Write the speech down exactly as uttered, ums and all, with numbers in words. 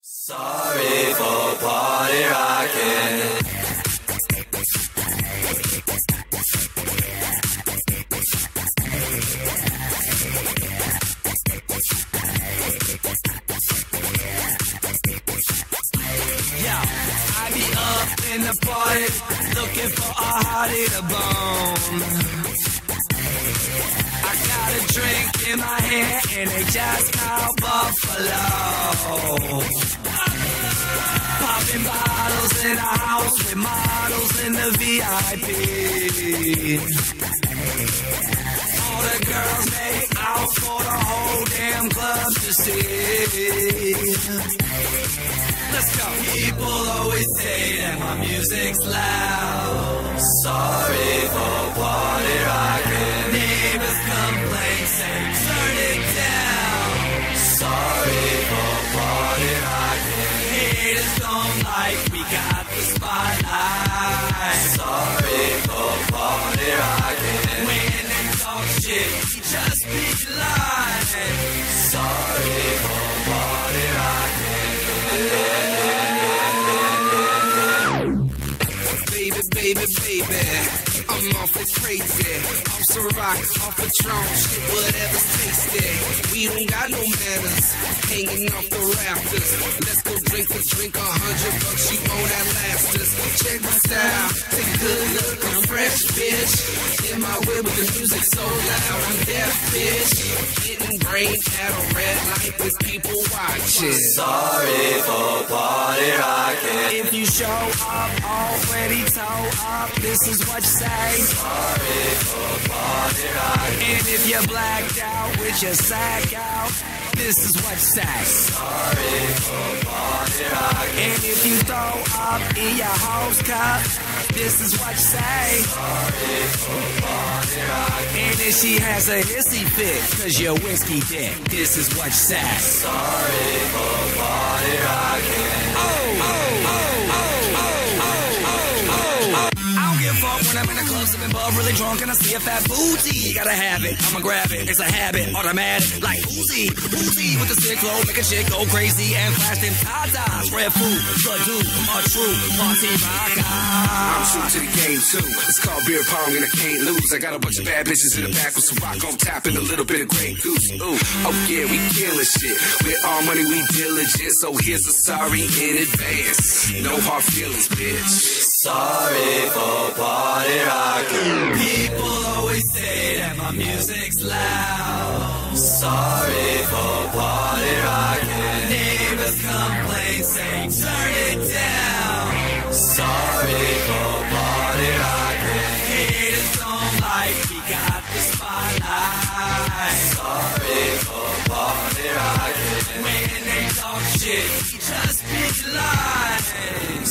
Sorry for party rocking. Yeah, I be up in the party, looking for a hottie to bone. I got a drink in my hand and they just called Buffalo. Popping bottles in a house with models in the V I P. All the girls make out for the whole damn club to see. Let's go. People always say that my music's loud. Sorry for party rocking. Neighbors complain, say turn it down. Sorry for party rocking. Haters don't like we got the spotlight. Sorry for party rocking. When they talk shit, we just be lying. Sorry for party rocking. Baby, baby, baby, I'm awfully crazy. Off some rock, off a Patron, shit, whatever's tasty. We don't got no manners, hanging off the rafters. Let's go drink a drink, a hundred bucks, you own that last us. Check my style, take a good look, I'm fresh, bitch. In my way with the music so loud, I'm deaf, bitch. Getting brain at a red light with people watching. Sorry for party rocking. If you show up already toe up, this is what you say. Sorry for party rocking. And if you're blacked out with your sack out, this is what you say. Sorry for party rocking. And if you throw up in your host cup, this is what you say. Sorry for party rocking. And if she has a hissy fit, cause you're whiskey dick, this is what you say. Sorry for party rocking. Oh, oh, oh, oh, oh, oh, oh, oh, oh. I don't give a fuck when I'm in the club sipping bub, really drunk and I see a fat booty. Gotta have it, I'ma grab it, it's a habit, automatic, like Uzi, Uzi with the sick flow, make a chick go crazy and flash them tatas. Red food, the dude, a true party rocker. I'm true to the game too. It's called beer pong and I can't lose. I got a bunch of bad bitches in the back with some rock on top and a little bit of Grey Goose. Ooh, oh yeah, we killing shit. With all money we diligent, so here's a sorry in advance. No hard feelings, bitch. Sorry for party rocking. People always say that my music's loud. Sorry for party rocking. Neighbors complain, say turn it down. Sorry for party rocking. Haters don't like we got the spotlight. Sorry for party rocking. When they talk shit, we just be lying.